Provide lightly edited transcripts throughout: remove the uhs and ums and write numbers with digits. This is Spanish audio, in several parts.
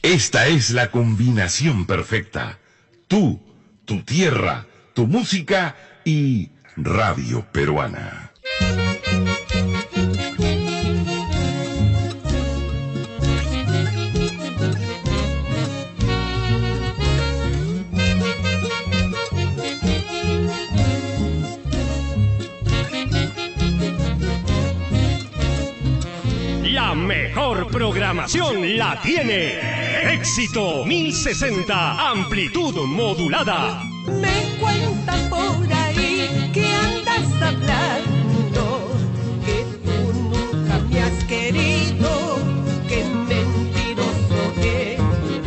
Esta es la combinación perfecta. Tú, tu tierra, tu música y Radio Peruana. La mejor programación la tiene Éxito 1060, amplitud modulada. Me cuentan por ahí que andas hablando, que tú nunca me has querido, que mentiroso eres.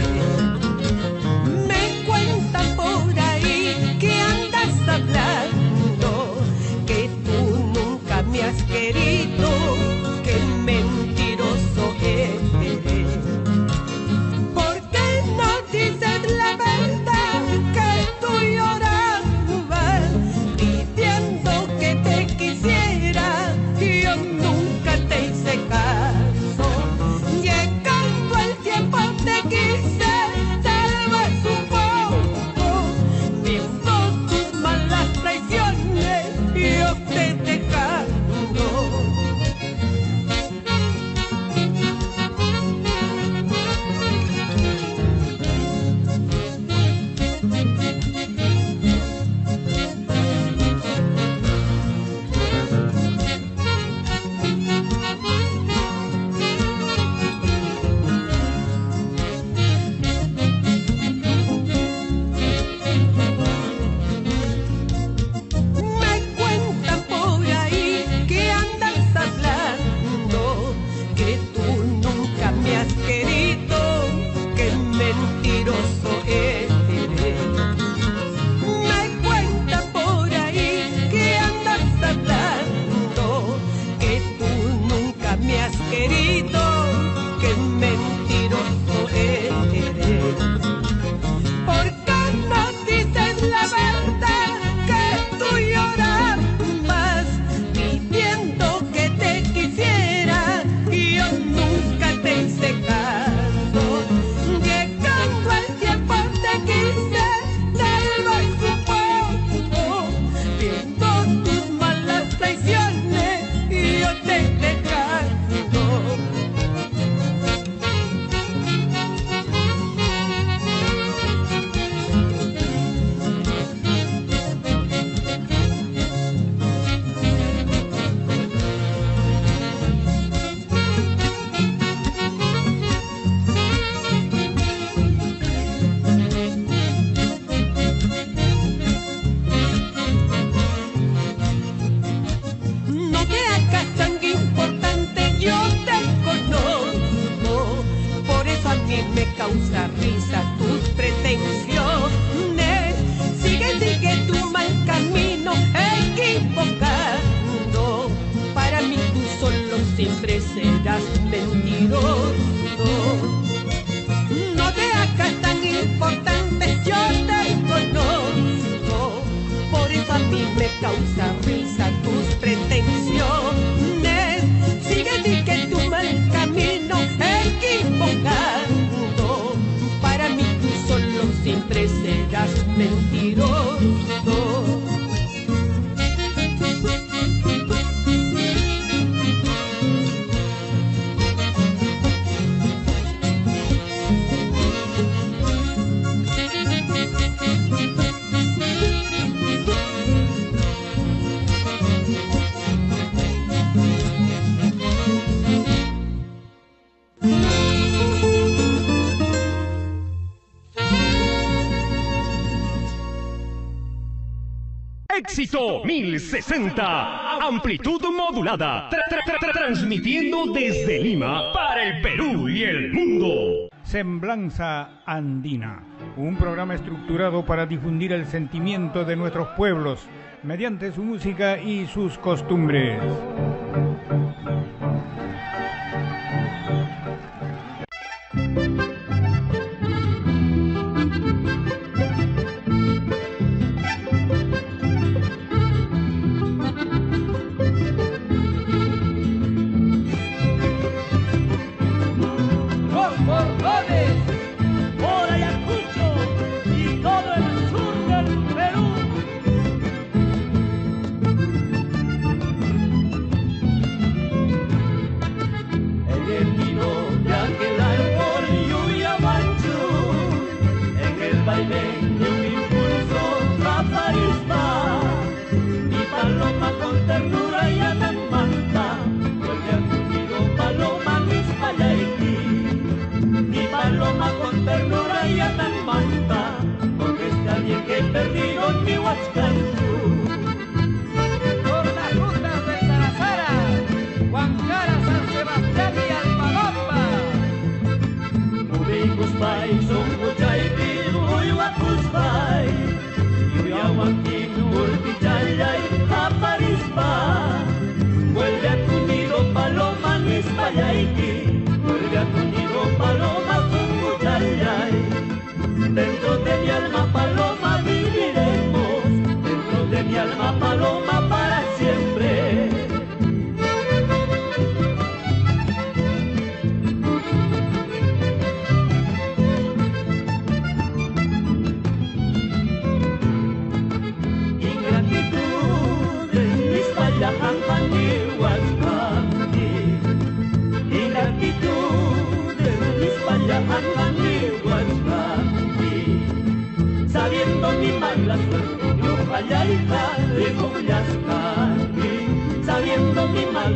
Me cuentan por ahí que andas hablando, que tú nunca me has querido, que mentiroso eres. ¿Por qué no dices la verdad que tú llorabas pidiendo que te quisiera? Yo nunca te hice caso. Llegando el tiempo te quise, tal vez un poco, viendo tus malas traiciones, yo te dejando. Éxito 1060, amplitud modulada, transmitiendo desde Lima para el Perú y el mundo. Semblanza Andina, un programa estructurado para difundir el sentimiento de nuestros pueblos mediante su música y sus costumbres.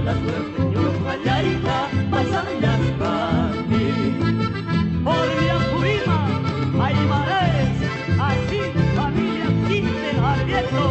mala suerte, ñuqallayta pasaqllasqani. Olvia Purima, Aymares, así familia Quinte Arrieto.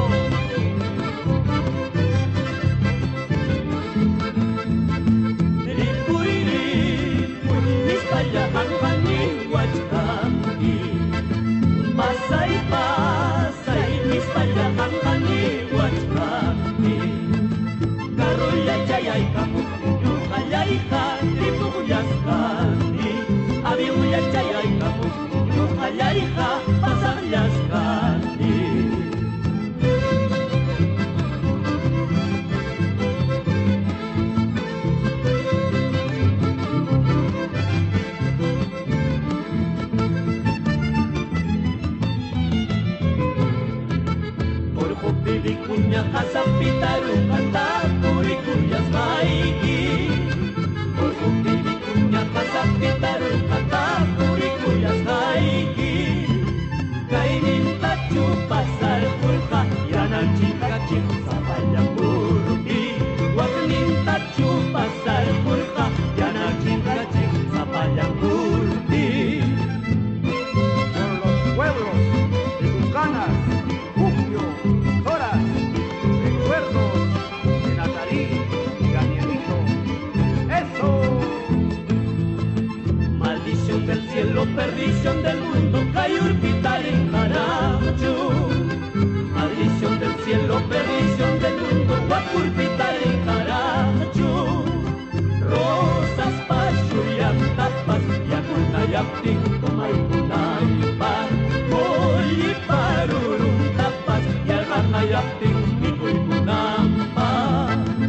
Perdición del mundo, Cayurquita en Jarachu. Maldición del cielo, perdición del mundo, Guacurquita en Jarachu. Rosas, pachu y antapas, yaculta y aptinto, maipunaipa. Oyi parurum tapas, y albarna y aptinto, ipunampa.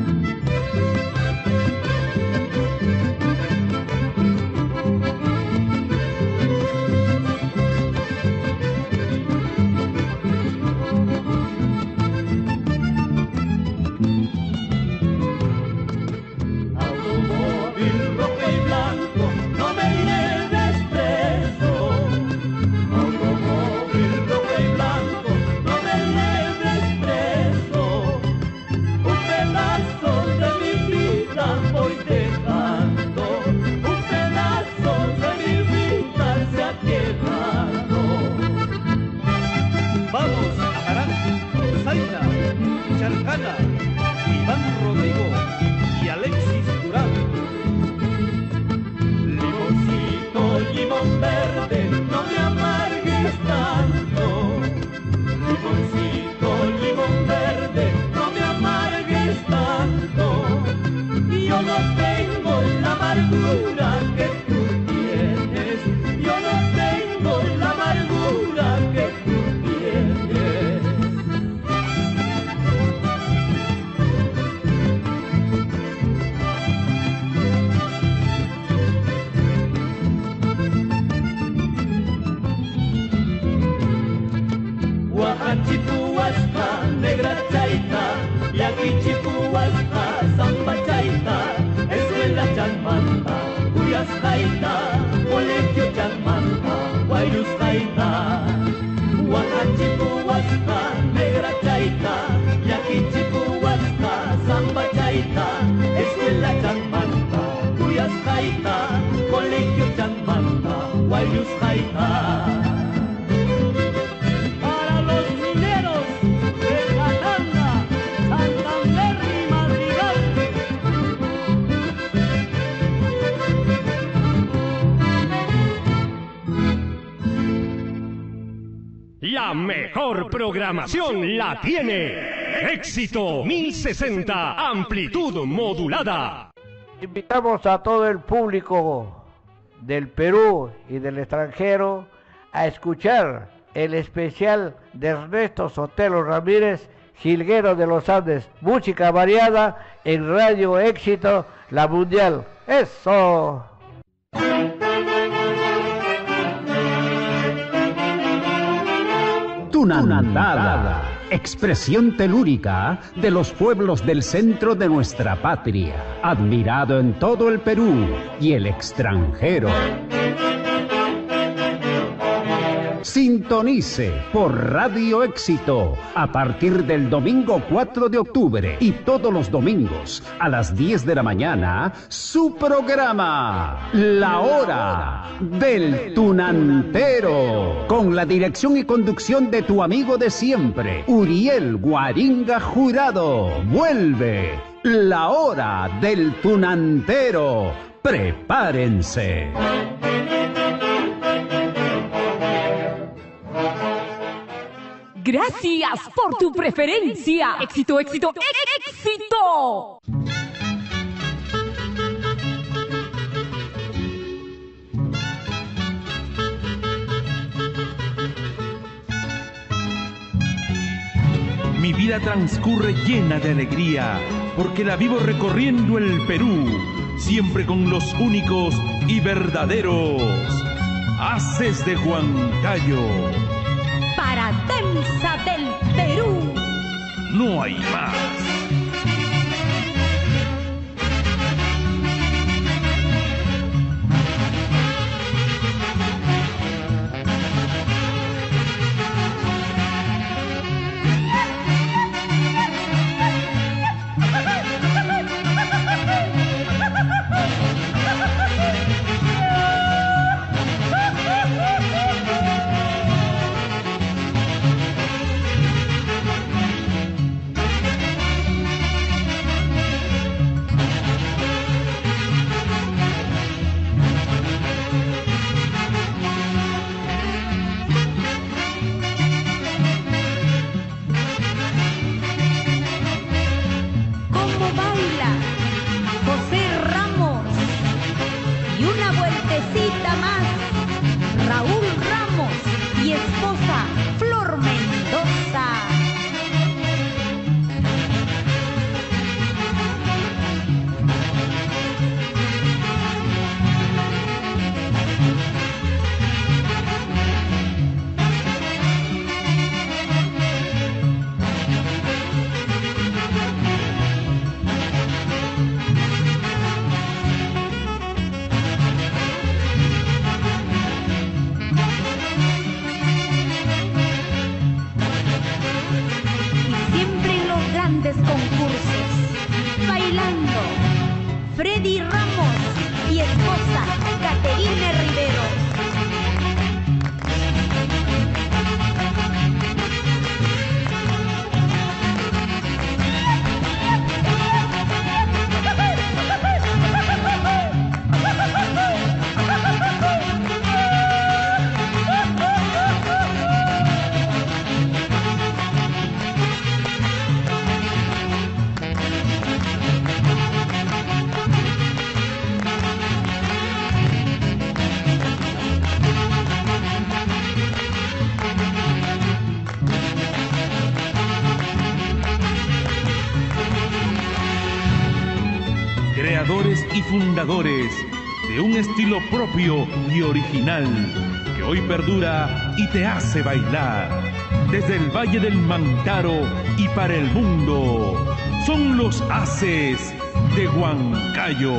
Iván Rodrigo y Alexis Durán. Limoncito, limón verde, no me amargues tanto. Limoncito, limón verde, no me amargues tanto. Yo no tengo la amargura que tú tienes. Yo no tengo la amargura que tú tienes. Chipuasca, negra chaita, yaki chipuasca, samba chaita, escuela chanmanta, cuyas jaita, colegio chanmanta, guayus jaita. Huaca chipuasca, negra chaita, yaki chipuasca, samba chaita, escuela chanmanta, cuyas jaita, colegio chanmanta, guayus jaita. La mejor programación la tiene Éxito 1060, amplitud modulada. Invitamos a todo el público del Perú y del extranjero a escuchar el especial de Ernesto Sotelo Ramírez, Jilguero de los Andes, música variada en Radio Éxito, la mundial. ¡Eso! Tunantada, expresión telúrica de los pueblos del centro de nuestra patria, admirado en todo el Perú y el extranjero. Sintonice por Radio Éxito a partir del domingo 4 de octubre y todos los domingos a las 10 de la mañana su programa La Hora del Tunantero, con la dirección y conducción de tu amigo de siempre, Uriel Guaringa Jurado. Vuelve La Hora del Tunantero. Prepárense. Gracias por tu preferencia. Éxito, éxito, éxito. Mi vida transcurre llena de alegría, porque la vivo recorriendo el Perú, siempre con los únicos y verdaderos haces de Huancayo. Para Danza del Perú. No hay más. Freddy Ramos y esposa Caterine Riveros. Creadores y fundadores de un estilo propio y original que hoy perdura y te hace bailar. Desde el Valle del Mantaro y para el mundo, son los haces de Huancayo.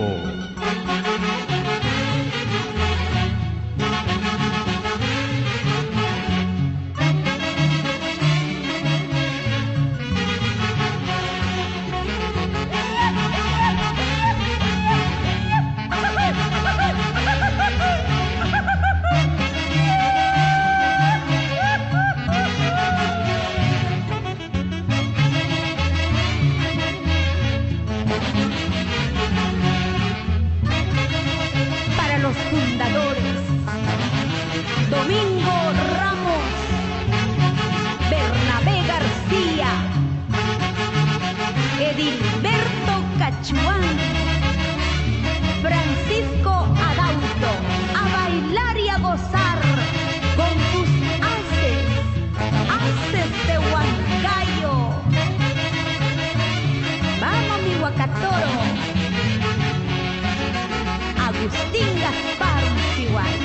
Francisco Adauto, a bailar y a gozar con tus haces, haces de Huancayo. Vamos mi Huacatoro, Agustín Gaspar Chihuahua.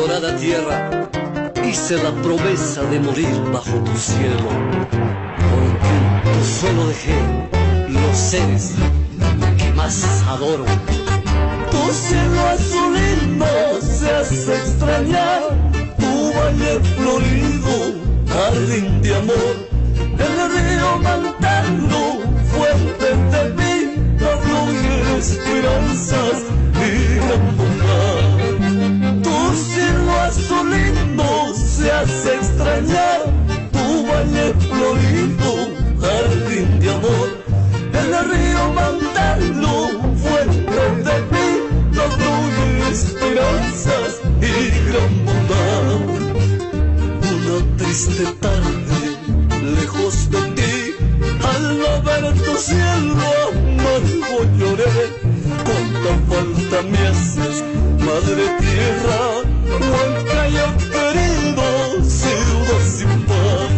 adorada tierra, hice la promesa de morir bajo tu cielo. Por ti solo dejé los seres que más adoro. Tu cielo azulino se hace extrañar, tu valle florido, jardín de amor, el río Mantano, fuente de vida, fluye esperanzas y gran bondad. Tu cielo azulino se hace extrañar, tu valle florido, jardín de amor, el río Mantano, fuente de vida, fluye esperanzas y gran bondad. Una triste tarde, lejos de ti, al no ver tu cielo amargo lloré. Cuánta falta me haces, madre tierra, Huancayo querido, ciudad sin paz.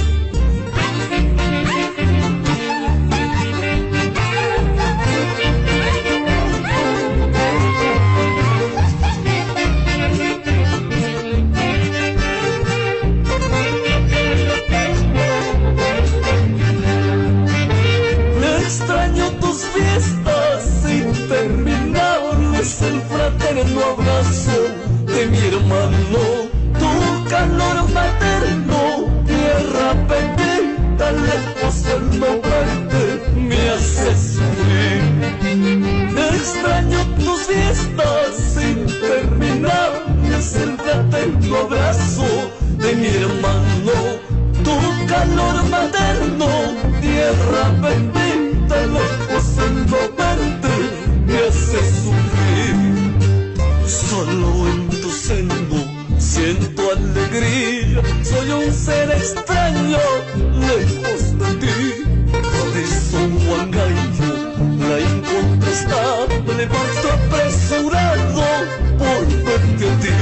Extraño tus fiestas interminables, el fraterno abrazo de mi hermano, tu calor materno, tierra bendita, lejos del no verte, me hace sufrir. Extraño tus fiestas interminables, el fraterno abrazo de mi hermano, tu calor materno, tierra bendita, lejos en no verte, me hace sufrir. Solo en tu seno siento alegría, soy un ser extraño, lejos de ti. Por eso Huancayo, la incontestable, parto apresurado por verte a ti.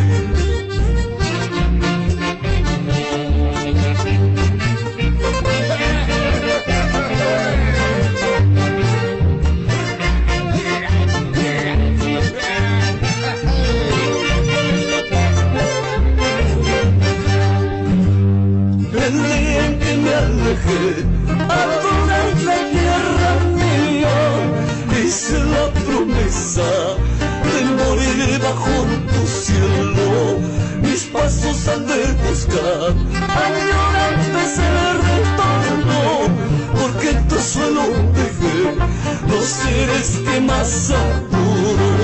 El día en que me alejé a toda la tierra mía, hice la promesa de morir bajo tu cielo. Mis pasos han de buscar añorantes el retorno, porque en tu suelo dejé los seres que más adoro.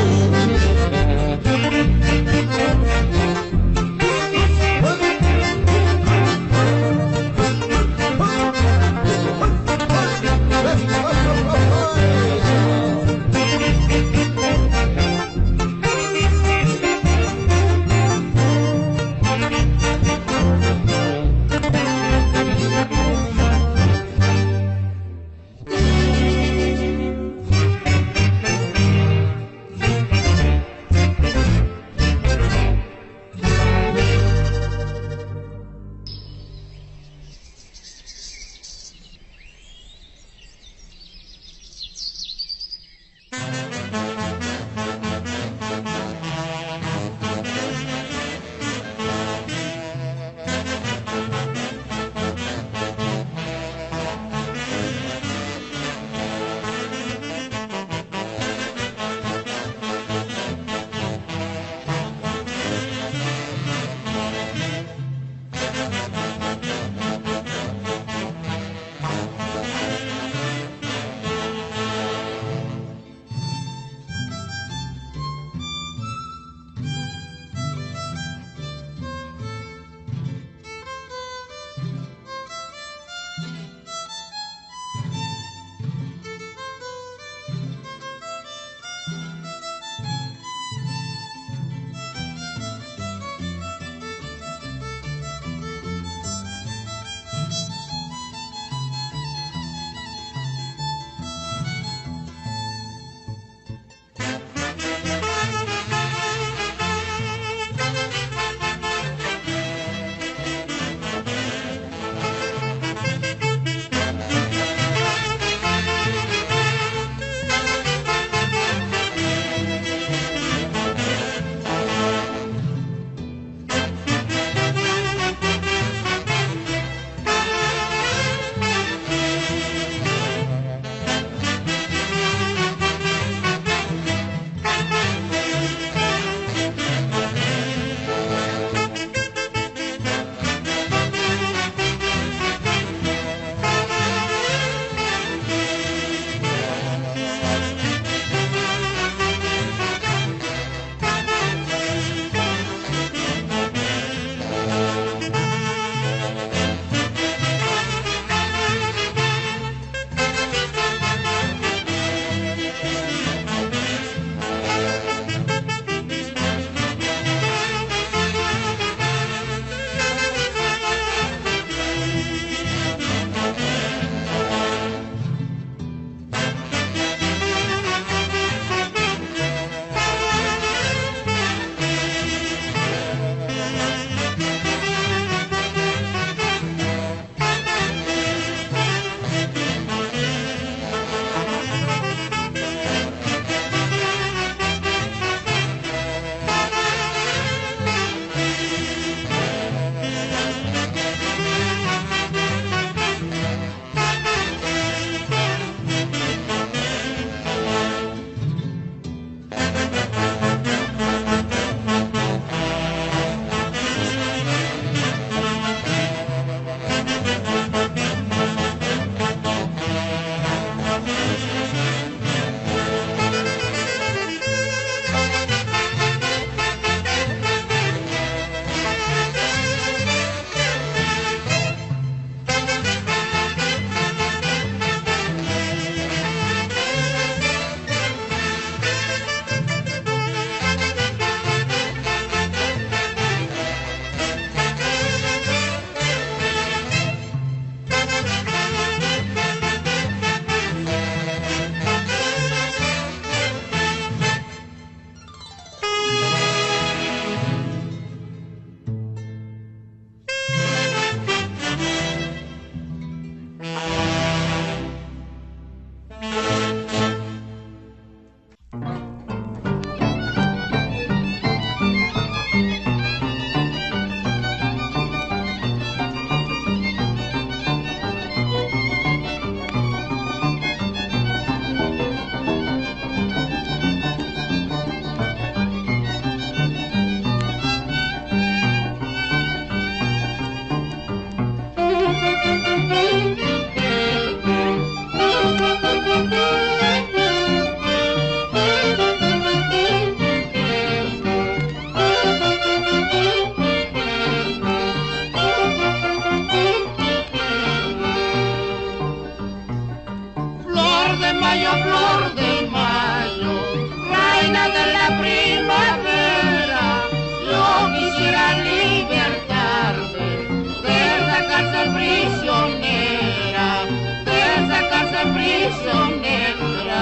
de mayo, flor de mayo, reina de la primavera, yo quisiera libertarme de esa cárcel prisionera, de esa cárcel prisionera.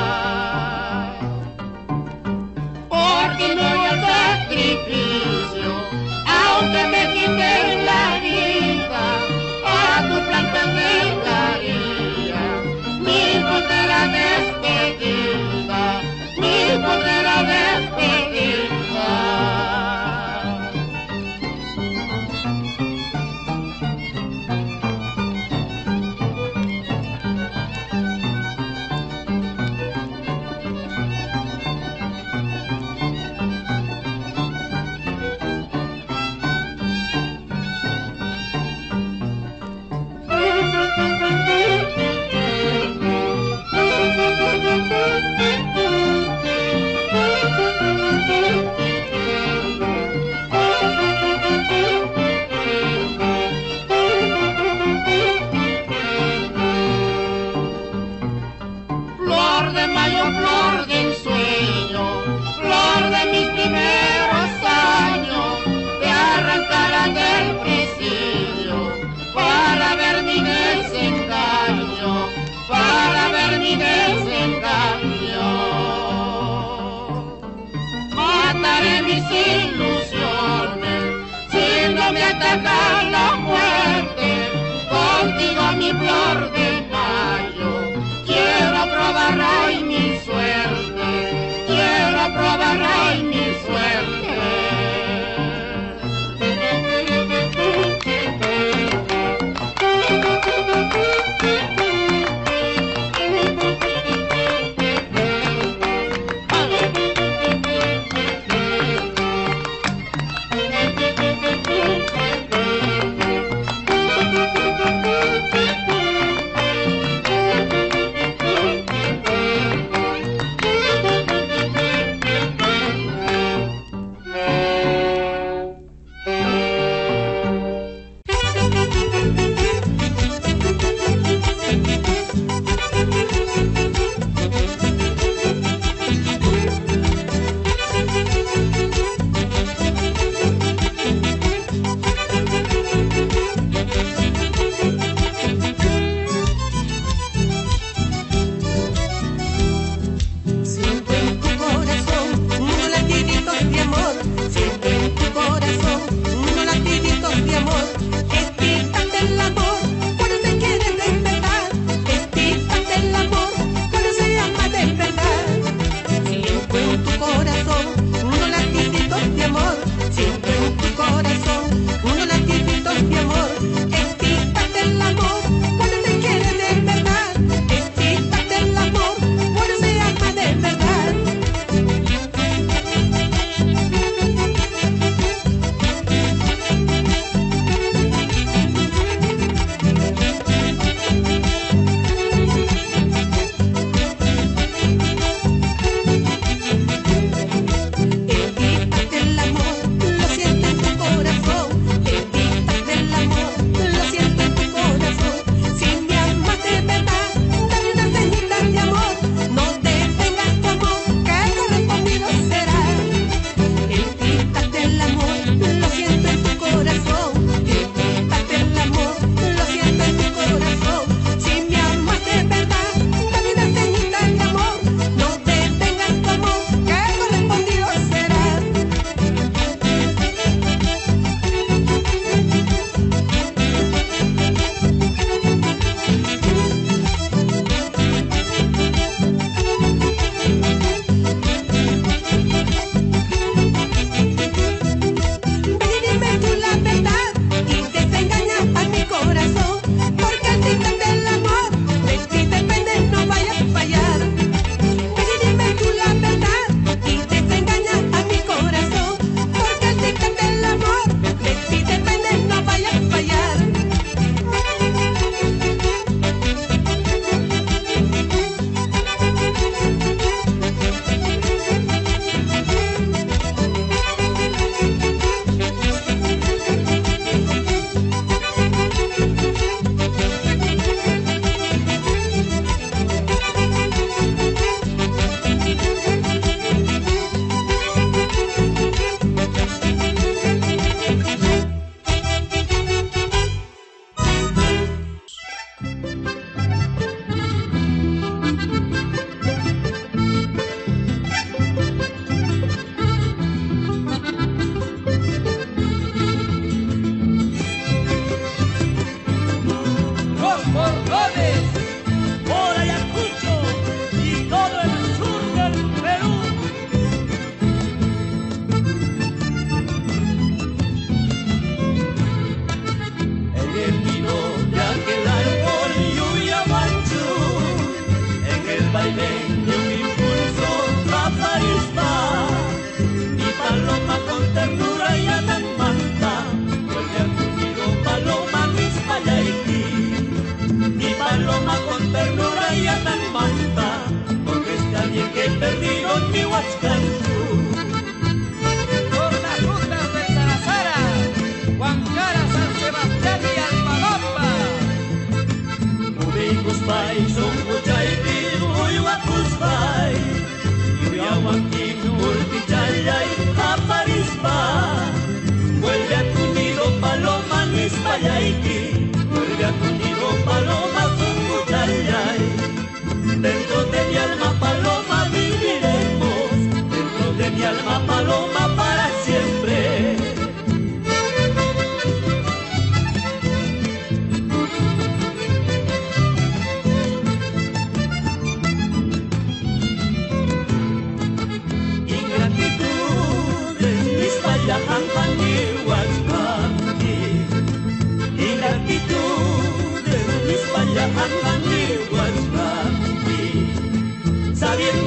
Porque me voy al sacrificio, aunque me quiten la vida, a tu plan te entregaría mi postrera despedida, mi postrera despedida. Flor de mayo, flor de ensueño, flor de mis primeros años, te arrancarán del presidio para ver mi desengaño, para ver mi desengaño. Mataré mis ilusiones si no me ataca la muerte, contigo mi flor de mayo. Quiero probar hoy mi suerte, quiero probar hoy mi suerte.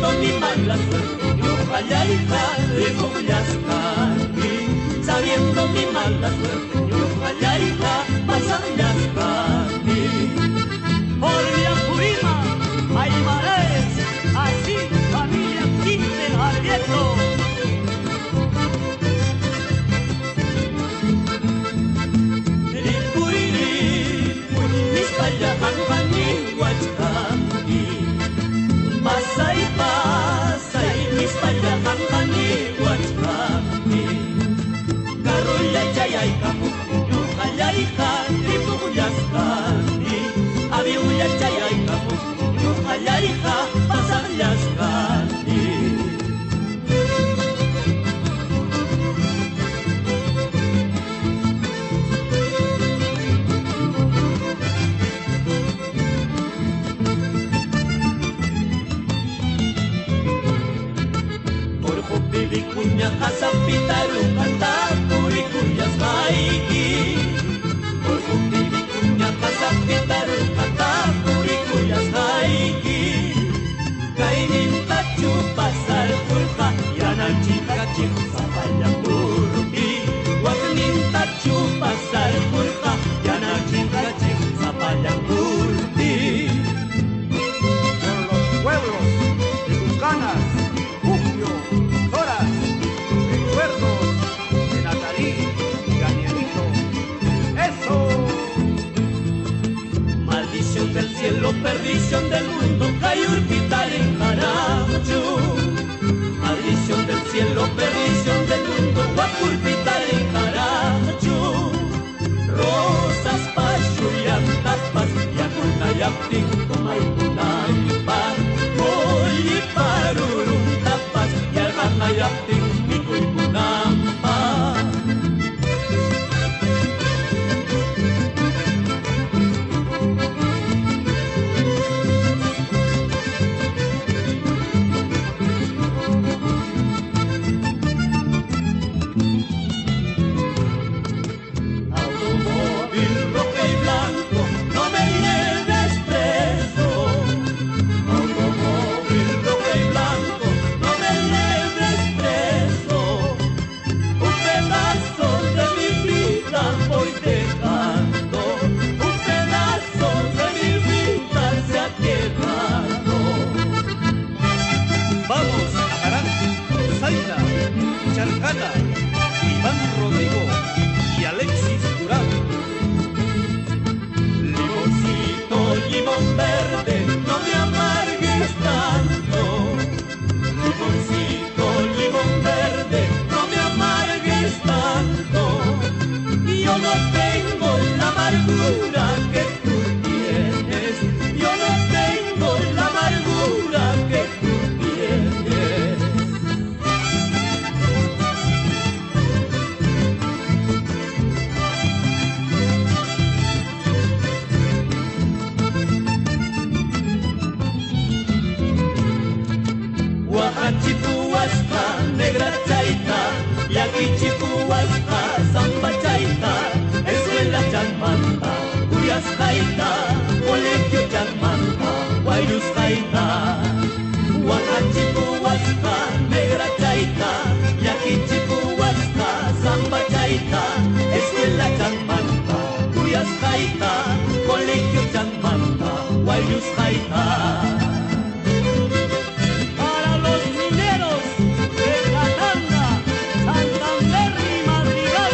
sabiendo mi mala suerte, yuhayayta ripukllashkani. Sabiendo mi mala suerte, yuhayayta pasallashkani. Por Villancurima, Aymares, así familia Quinten Arrieto. Pasay, pasay, mis payahan kaniwachkami. Karoya chayay kamu, yuhayay kani pugullaskani. Abiuya chayay kamu, yuhayay ka pasallaskani. Kunya kasapitaru kata kuri kuyas baiki. Orkuti kunya kasapitaru kata kuri kuyas baiki. Kainin tachu pasal kurka yana chika chika sapaya kurki. Waknin tachu pasal kurka yana chika chika sapaya kurki. Por los pueblos de tus ganas, Bugio, Zoras, recuerdos de Natalí y Danielito. ¡Eso! Maldición del cielo, perdición del mundo, Cayurquital en Jarachu. Maldición del cielo, perdición del mundo, Guacurquital en Jarachu. Rosas, pachuyan, tapas, yacuna, yaptin, tomaytunaypa. Oyi, parurum, tapas, yalgana, yaptin, mikuykunampa. Automóvil rojo y blanco, no me lleves preso. Automóvil rojo y blanco, no me lleves preso. Un pedazo de mi vida voy dejando. Un pedazo de mi vida se ha quedado. Vamos a Amarante, Zaida, Charcana, Iván Rodrigo y Alexis Durán. Limoncito, limón verde, no me amargues tanto. Limoncito, limón verde, no me amargues tanto. Yo no tengo la amargura que tú tienes. Yo no tengo la amargura que tú tienes. Huajachipuasca, negra chaita, yaquichipuasca, samba chaita, escuela chanmanta, cuyas jaita, colegio chanmanta, guayus jaita. Huajachipuasca, negra chaita, yaquichipuasca, samba chaita, escuela chanmanta, cuyas jaita, colegio chanmanta, guayus jaita. Para los mineros de Catanda, Santander y Madrigal.